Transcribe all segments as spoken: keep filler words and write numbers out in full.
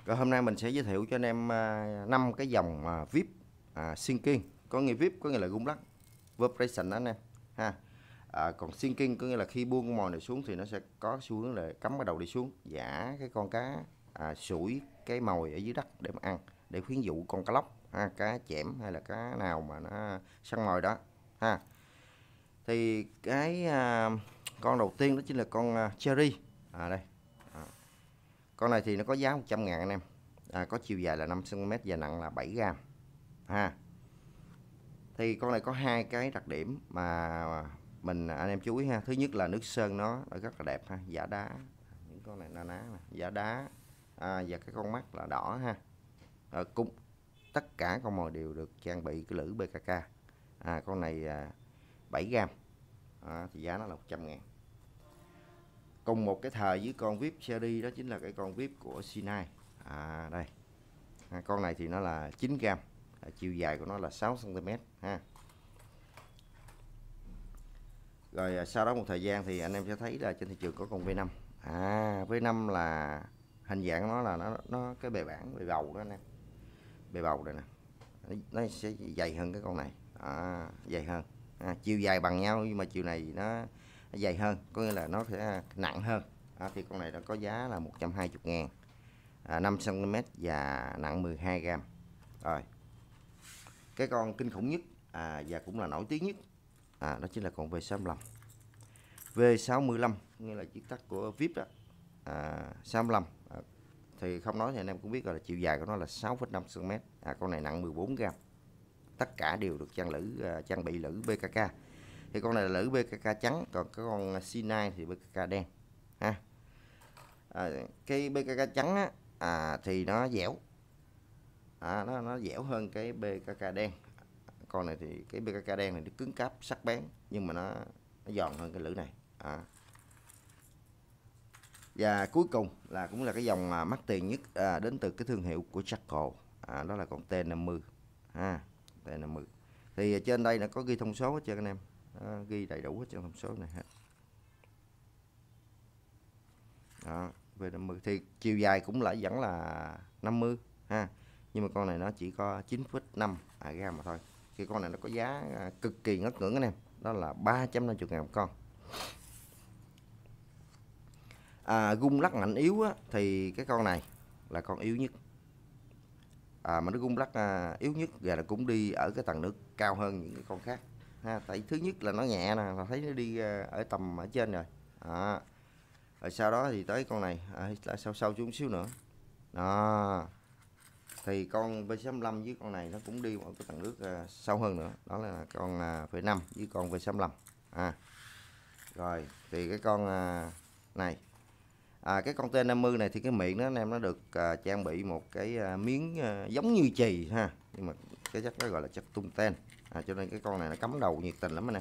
Rồi hôm nay mình sẽ giới thiệu cho anh em à, năm cái dòng à, vê i pê à, Sinking, có nghĩa vê i pê có nghĩa là rung lắc vibration đó anh em ha. À, còn Sinking có nghĩa là khi buông con mồi này xuống thì nó sẽ có xu hướng là cắm cái đầu đi xuống, giả cái con cá à, sủi cái mồi ở dưới đất để mà ăn, để khuyến dụ con cá lóc ha, cá chẽm hay là cá nào mà nó săn mồi đó ha. Thì cái à, con đầu tiên đó chính là con à, Cherry à đây. À, con này thì nó có giá một trăm ngàn anh em. À, có chiều dài là năm xăng ti mét và nặng là bảy gram ha. Thì con này có hai cái đặc điểm mà mình anh em chú ý ha. Thứ nhất là nước sơn nó rất là đẹp ha, giả đá, những con này na ná này, giả đá à, và cái con mắt là đỏ ha. À, cũng tất cả con mồi đều được trang bị cái lưỡi bê ca ca. À, con này à, bảy gram à, thì giá nó là một trăm ngàn. Cùng một cái thời với con vê i pê Cherry đó chính là cái con vê i pê của xê chín. À, đây à, con này thì nó là chín gram, à, chiều dài của nó là sáu xăng ti mét ha. Rồi à, sau đó một thời gian thì anh em sẽ thấy là trên thị trường có con vê năm. À, vê năm là hình dạng nó là nó nó cái bề bản bề bầu đó anh em, bề bầu đây nè, nó sẽ dày hơn cái con này à, dày hơn à, chiều dài bằng nhau nhưng mà chiều này nó dày hơn, có nghĩa là nó sẽ nặng hơn à, thì con này nó có giá là một trăm hai mươi ngàn, à, năm xăng ti mét và nặng mười hai gram. Rồi cái con kinh khủng nhất à, và cũng là nổi tiếng nhất à, đó chính là con vê sáu mươi lăm. vê sáu mươi lăm nghĩa là viết tắt của vê i pê đó, à, sáu mươi lăm à, thì không nói thì anh em cũng biết rồi, là chiều dài của nó là sáu phẩy năm xăng ti mét, à, con này nặng mười bốn gram. Tất cả đều được trang lưỡi à, trang bị lưỡi bê ca ca. Thì con này là lưỡi bê ca ca trắng, còn cái con xê chín thì bê ca ca đen ha. À, cái bê ca ca trắng á, à, thì nó dẻo, à, nó nó dẻo hơn cái bê ca ca đen. Con này thì cái bê ca ca đen này nó cứng cáp sắc bén, nhưng mà nó, nó giòn hơn cái lưỡi này à. Và cuối cùng là cũng là cái dòng mà mắc tiền nhất à, đến từ cái thương hiệu của Jackal, à, đó là con T năm mươi ha, T năm mươi. Thì trên đây nó có ghi thông số hết trơn anh em, à, ghi đầy đủ hết trơn thông số này hết. Đó, vê năm mươi thì chiều dài cũng lại vẫn là năm mươi ha, nhưng mà con này nó chỉ có chín phẩy năm à, gram mà thôi. Thì con này nó có giá à, cực kỳ ngất ngưỡng anh em, đó là ba trăm năm mươi ngàn một con. À, rung lắc mạnh yếu á, thì cái con này là con yếu nhất, à, mà nó rung lắc à, yếu nhất và nó cũng đi ở cái tầng nước cao hơn những cái con khác ha. Tại thứ nhất là nó nhẹ nè, là thấy nó đi à, ở tầm ở trên rồi à. Rồi sau đó thì tới con này à, là sâu sâu chút xíu nữa đó, thì con vê sáu lăm với con này nó cũng đi một cái tầng nước à, sâu hơn nữa, đó là con à, vê năm với con vê sáu lăm à. Rồi thì cái con à, này à, cái con T năm mươi này thì cái miệng nó anh em nó được à, trang bị một cái à, miếng à, giống như chì ha, nhưng mà cái chất đó gọi là chất tung ten à, cho nên cái con này nó cắm đầu nhiệt tình lắm anh em.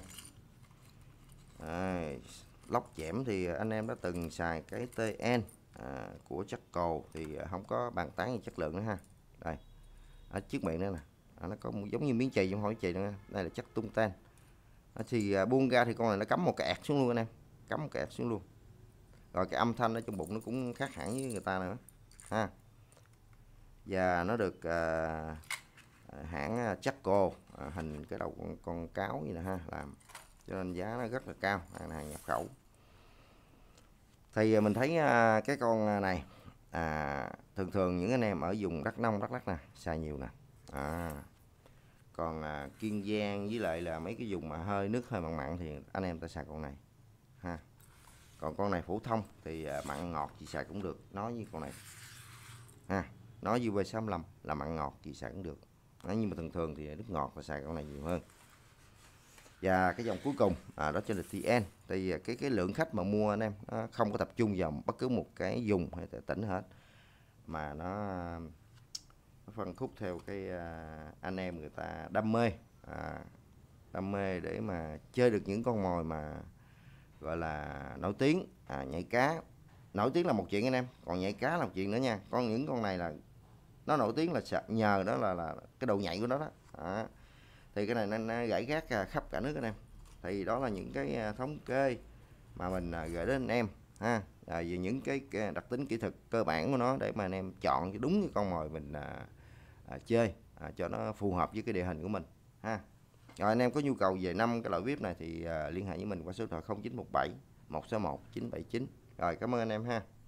À, lóc chẻm thì anh em đã từng xài cái tê en à, của Jackal thì không có bàn tán về chất lượng nữa ha. Đây ở chiếc miệng nữa nè, à, nó có một, giống như miếng chì không hỏi chì nữa, đây là chất tung ten à, thì à, buông ra thì con này nó cắm một cái ạt xuống luôn anh em, cắm một cái ạt xuống luôn. Rồi cái âm thanh ở trong bụng nó cũng khác hẳn với người ta nữa ha. Và nó được à, hãng Jackal à, hình cái đầu con, con cáo như này ha làm, cho nên giá nó rất là cao, hàng hàng nhập khẩu. Thì mình thấy à, cái con này à, thường thường những anh em ở vùng Đắk Nông, Đắk Lắk nè xài nhiều nè à. Còn à, Kiên Giang với lại là mấy cái vùng mà hơi nước hơi mặn mặn thì anh em ta xài con này ha. Còn con này phổ thông thì à, mặn ngọt gì xài cũng được, nói với con này ha, nói với vê sáu lăm là mặn ngọt gì xài cũng được. Đó, nhưng mà thường thường thì nước ngọt là xài con này nhiều hơn. Và cái dòng cuối cùng à, đó chính là tê en. Thì cái cái lượng khách mà mua anh em nó không có tập trung vào bất cứ một cái vùng hay tỉnh hết, mà nó, nó phân khúc theo cái à, anh em người ta đam mê à, đam mê để mà chơi được những con mồi mà gọi là nổi tiếng à, nhảy cá. Nổi tiếng là một chuyện anh em, còn nhảy cá là một chuyện nữa nha. Con những con này là nó nổi tiếng là nhờ đó là, là cái độ nhảy của nó đó à. Thì cái này nó, nó gãy gác khắp cả nước anh em. Thì đó là những cái thống kê mà mình gửi đến anh em ha, à, về những cái, cái đặc tính kỹ thuật cơ bản của nó để mà anh em chọn cái đúng cái con mồi mình à, à, chơi à, cho nó phù hợp với cái địa hình của mình ha. Rồi anh em có nhu cầu về năm cái loại vip này thì à, liên hệ với mình qua số điện thoại không chín một bảy một sáu một chín bảy chín. Rồi cảm ơn anh em ha.